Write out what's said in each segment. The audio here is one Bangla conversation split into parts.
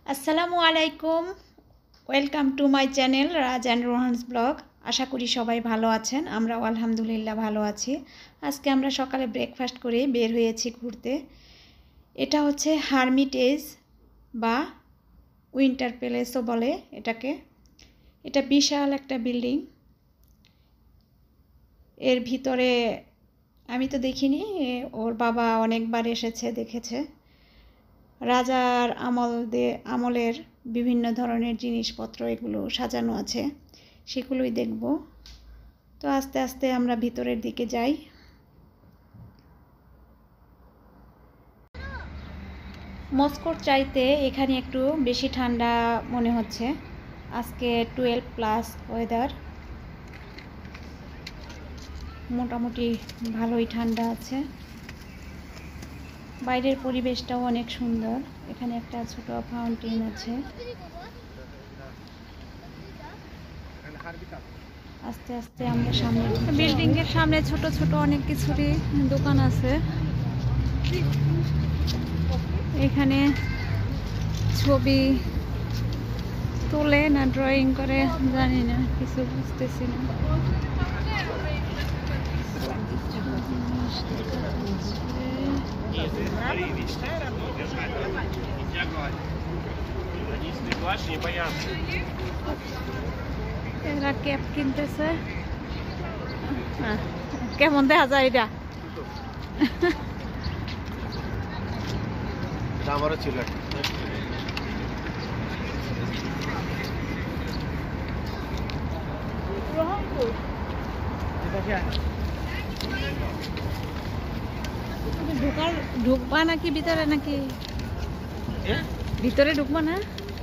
আসসালামু আলাইকুম, welcome to my channel Raj and Rohan's blog. আশা করি সবাই ভালো আছেন। আমরাও আলহামদুলিল্লাহ ভালো আছি। আজকে আমরা সকালে ব্রেকফাস্ট করে বের হয়েছি ঘুরতে। এটা হচ্ছে হারমিটেজ বা উইন্টার প্যালেসও বলে এটাকে। এটা বিশাল একটা বিল্ডিং। এর ভিতরে আমি তো দেখিনি, ওর বাবা অনেকবার এসেছে, দেখেছে। রাজার আমলের বিভিন্ন ধরনের জিনিসপত্র এগুলো সাজানো আছে, সেগুলোই দেখব। তো আস্তে আস্তে আমরা ভিতরের দিকে যাই। মস্কোর চাইতে এখানে একটু বেশি ঠান্ডা মনে হচ্ছে। আজকে 12+ ওয়েদার, মোটামুটি ভালোই ঠান্ডা আছে। বাইরের পরিবেশটাও অনেক সুন্দর। এখানে একটা ছোট ফাউন্টেন আছে। আস্তে আস্তে আমরা সামনে, বিল্ডিং এর সামনে ছোট ছোট অনেক কিছুরই দোকান আছে। এখানে ছবি তোলে না ড্রয়িং করে জানি না, কিছু বুঝতেছি না। এরা ক্যাপ কিনতেছে। কেমন দেখা যায় এটা? আমারও ছিল ঢুকবা নাকি ভিতরে, নাকি ভিতরে ঢুকবো না?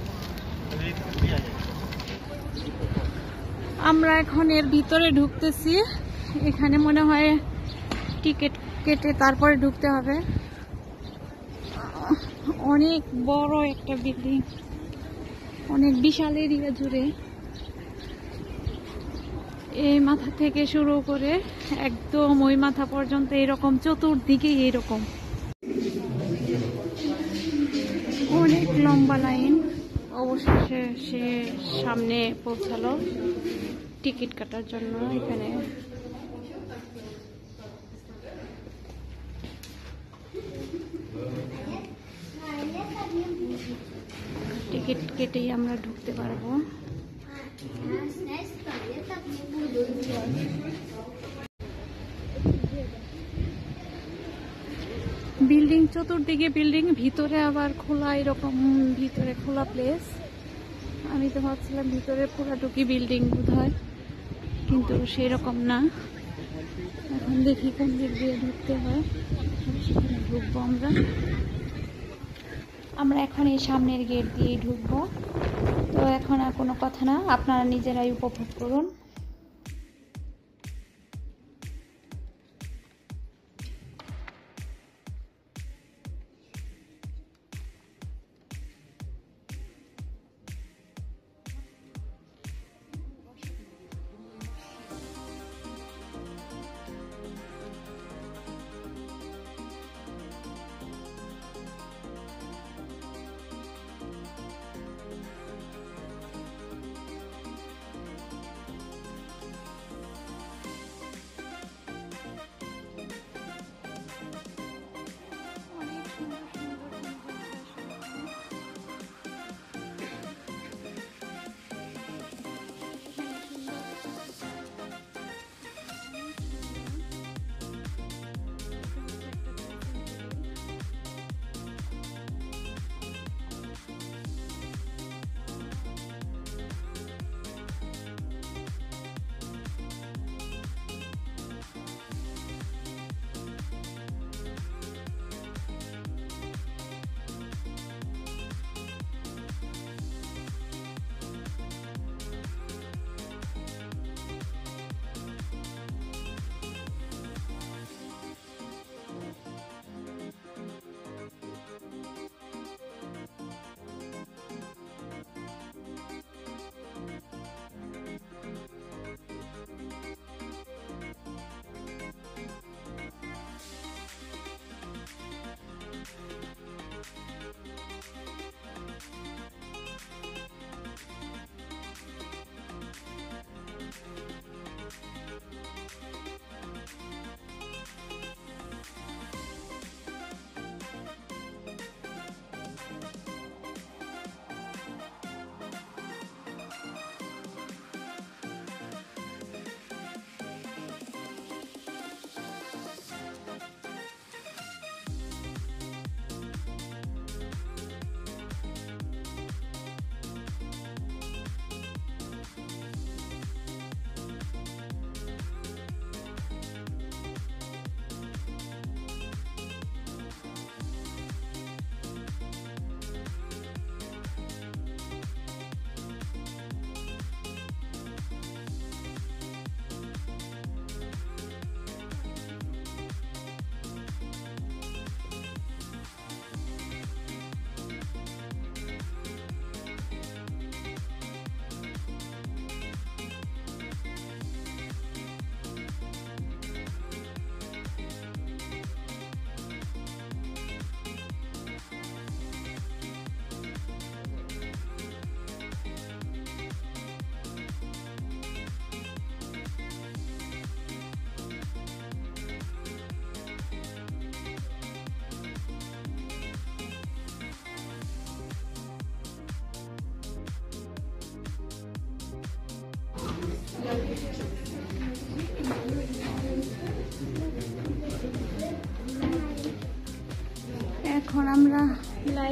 আমরা এখন এর ভিতরে ঢুকতেছি। এখানে মনে হয় টিকিট কেটে তারপরে ঢুকতে হবে। অনেক বড় একটা বিল্ডিং, অনেক বিশাল এরিয়া জুড়ে। এই মাথা থেকে শুরু করে একদম ওই মাথা পর্যন্ত এরকম, চতুর্দিকে এরকম অনেক লম্বা লাইন। অবশেষে সে সামনে পৌঁছালো টিকিট কাটার জন্য। এখানে টিকিট কেটেই আমরা ঢুকতে পারবো। বিল্ডিং, চতুর্দিকে বিল্ডিং, ভিতরে আবার খোলা, এরকম ভিতরে খোলা প্লেস। আমি তো ভাবছিলাম ভিতরে পুরাটুকি বিল্ডিং বোধহয়, কিন্তু সেরকম না। এখন দেখি কোন দিক দিয়ে ঢুকতে হয়, সেখানে ঢুকবো আমরা। আমরা এখন এই সামনের গেট দিয়ে ঢুকবো। তো এখন আর কোনো কথা না, আপনারা নিজেরাই উপভোগ করুন।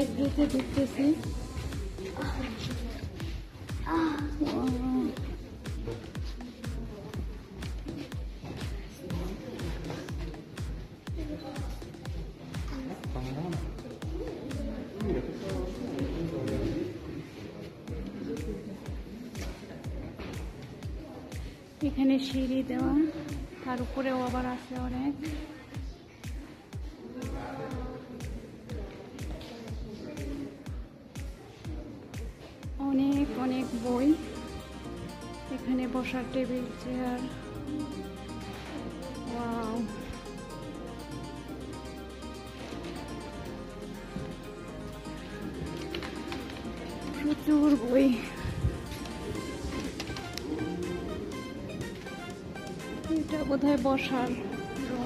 লাইব্রেরিতে ঢুকতেছি। এখানে সিঁড়ি দেওয়া, তার উপরেও আবার আছে অনেক। অনেক অনেক বই, এখানে বসার টেবিল, চেয়ার। ওয়াও, প্রচুর বই। এটা বোধহয় বসার রুম।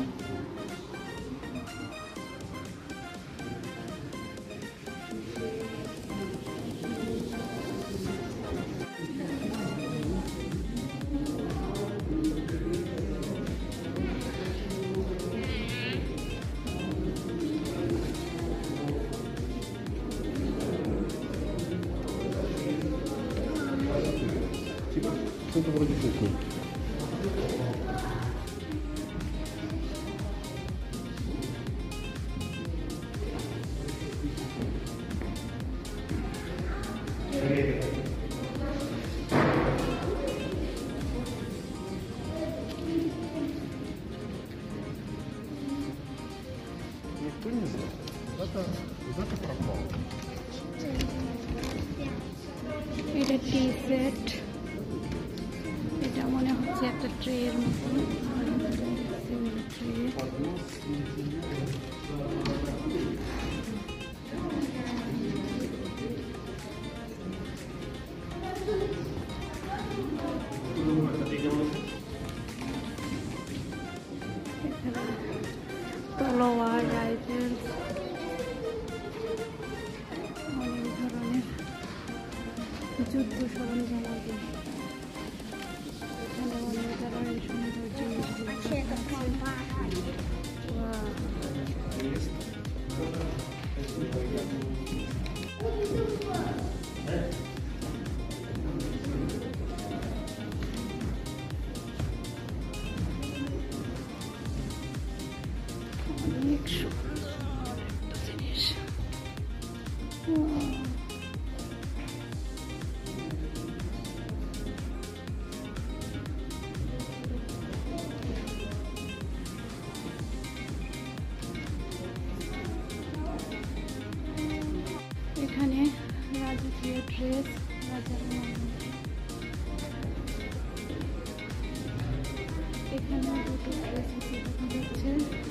এটা টি সেট, এটা মনে হচ্ছে একটা ট্রের মতো। তলোয়ার, রাইফেল, অনেক ধরনের যুদ্ধ সরঞ্জাম আছে। এখানে অনেক ধরনের সুন্দর জিনিসগুলো আছে। অনেক সুন্দর একটা জিনিস। এখানে রাজকীয় ড্রেস, রাজার এখানে দুটো ড্রেস দেখা যাচ্ছে।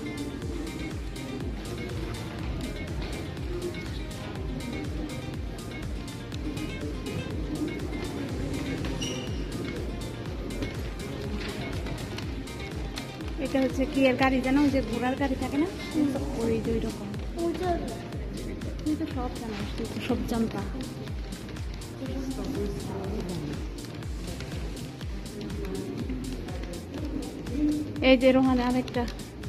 এটা হচ্ছে কি এর গাড়ি, জানো যে ঘোড়ার গাড়ি থাকে না, ওই ওই রকম। তুই তো সব জানিস, তুই তো সব জানতা। এই যে রোহানে আরেকটা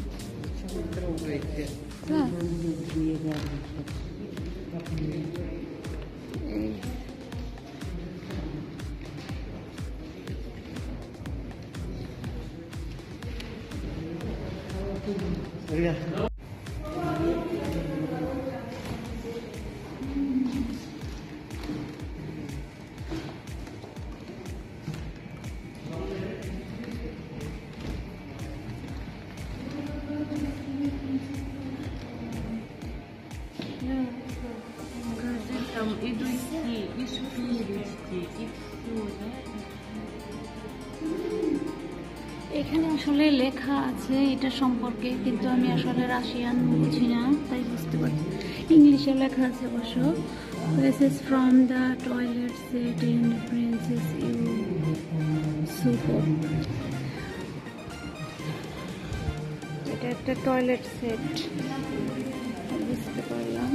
এখানে আসলে লেখা আছে এটা সম্পর্কে, কিন্তু আমি আসলে রাশিয়ান বুঝি না, তাই বুঝতে পারছি। ইংলিশে লেখা আছে অবশ্য। This is from the toilet set in Princess Yusupov. এটা একটা টয়লেট সেট, বুঝতে পারলাম।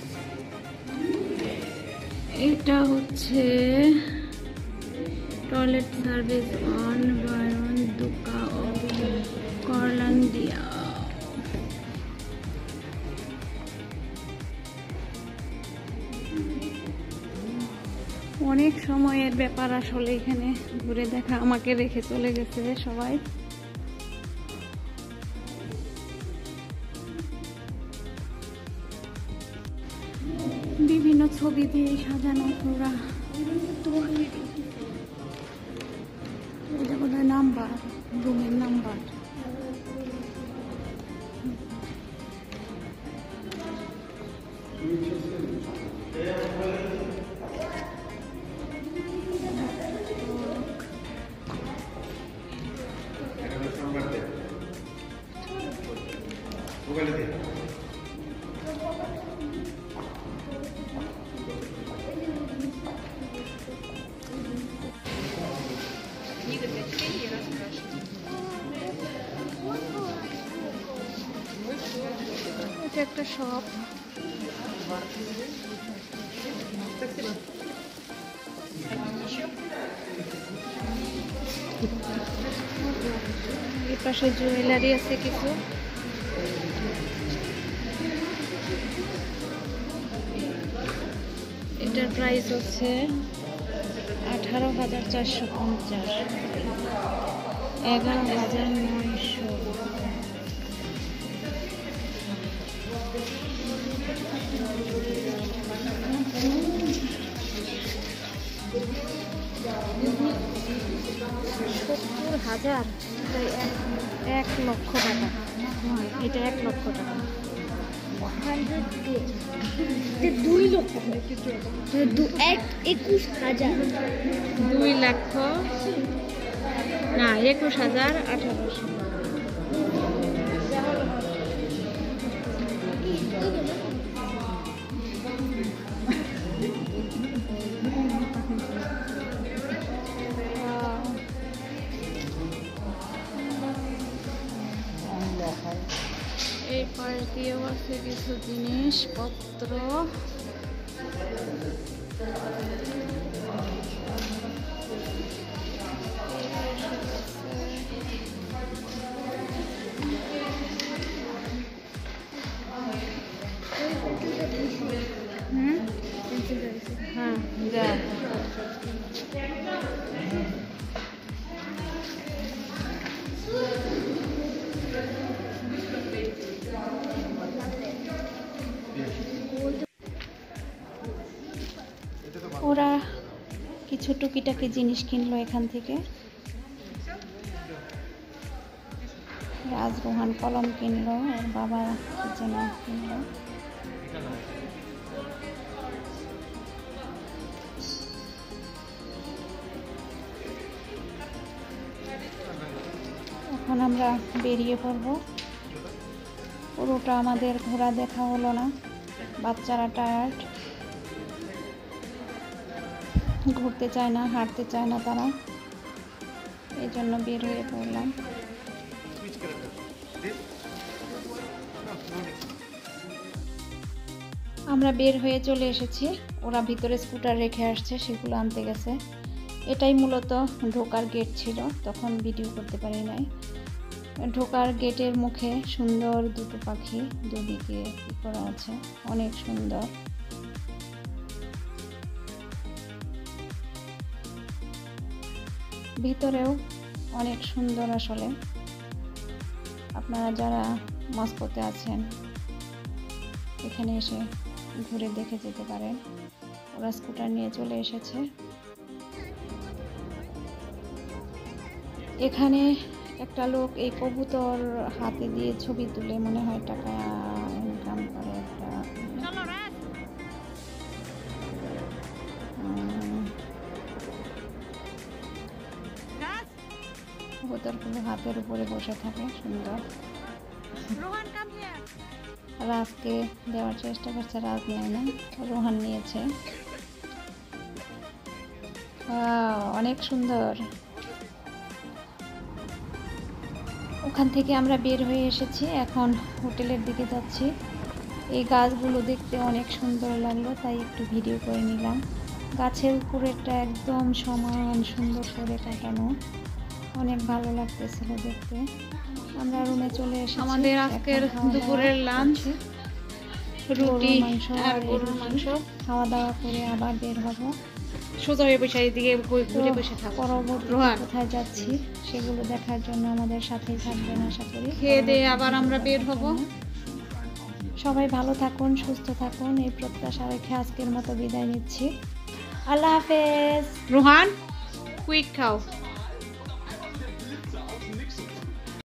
এটা হচ্ছে টয়লেট সার্ভিস অন বায়ন দুকা অফ করলান্ডিয়া। অনেক সময়ের ব্যাপার আসলে এখানে ঘুরে দেখা। আমাকে রেখে চলে গেছে সবাই। বিভিন্ন ছবি দিয়ে সাজানো পুরা। এটা বোধহয় নাম্বার, রুমের নাম্বার। এটা একটা শপ। এই পাশে জুয়েলারি আছে কিছু। এটার প্রাইস হচ্ছে 18,450, 11,900। $70,000, 1,00,000 টাকা। এটা 1,00,000 টাকা। 2 লক্ষ, 21,000, 2 লক্ষ না, 21,800। এই পাশ দিয়েও আছে কিছু জিনিসপত্র। হ্যাঁ, যা ওরা কিছু টুকিটাকি জিনিস কিনলো এখান থেকে। রাজরোহান কলম কিনলো, ওর বাবা যেন কিনলো। এখন আমরা বেরিয়ে পড়বো। পুরোটা আমাদের ঘোরা দেখা হলো না, বাচ্চারা টায়ার্ড, ঘুরতে চায় না, হাঁটতে চায় না তারা, এই জন্য বের হয়ে পড়লাম। আমরা বের হয়ে চলে এসেছি। ওরা ভিতরে স্কুটার রেখে আসছে, সেগুলো আনতে গেছে। এটাই মূলত ঢোকার গেট ছিল, তখন ভিডিও করতে পারি নাই। ঢোকার গেটের মুখে সুন্দর দুটো পাখি, দুদিকে কি করা আছে, অনেক সুন্দর। ভিতরেও অনেক সুন্দর। আসলে আপনারা যারা মস্কোতে আছেন এখানে এসে ঘুরে দেখে যেতে পারেন। ওরা স্কুটার নিয়ে চলে এসেছে। এখানে একটা লোক এই কবুতর হাতে দিয়ে ছবি তুলে মনে হয় টাকা ইনকাম করে। একটা কবুতরগুলো হাতের উপরে বসে থাকে, সুন্দর। রাজকে দেওয়ার চেষ্টা করছে, রাজ নেয় না, রোহান নিয়েছে। অনেক সুন্দর। ওখান থেকে আমরা বের হয়ে এসেছি, এখন হোটেলের দিকে যাচ্ছি। এই গাছগুলো দেখতে অনেক সুন্দর লাগলো, তাই একটু ভিডিও করে নিলাম। গাছের উপরেটা একদম সমান সুন্দর করে কাটানো, অনেক ভালো লাগতেছিল দেখতে। আমরা রুমে চলে এসেছি। আমাদের আজকের দুপুরের লাঞ্চ রুটি আর গরুর মাংস। খাওয়া দাওয়া করে আবার বের হব। সোজা হয়ে বসে এদিকে ঘুরে তো বসে থাকো। পরবর্তী রোহান কোথায় যাচ্ছি সেগুলো দেখার জন্য আমাদের সাথেই থাকবেন আশা করি। খেয়ে দিয়ে আবার আমরা বের হব। সবাই ভালো থাকুন, সুস্থ থাকুন, এই প্রত্যাশা রেখে আজকের মতো বিদায় নিচ্ছি। আল্লাহ হাফেজ। রোহান কুইক খাও।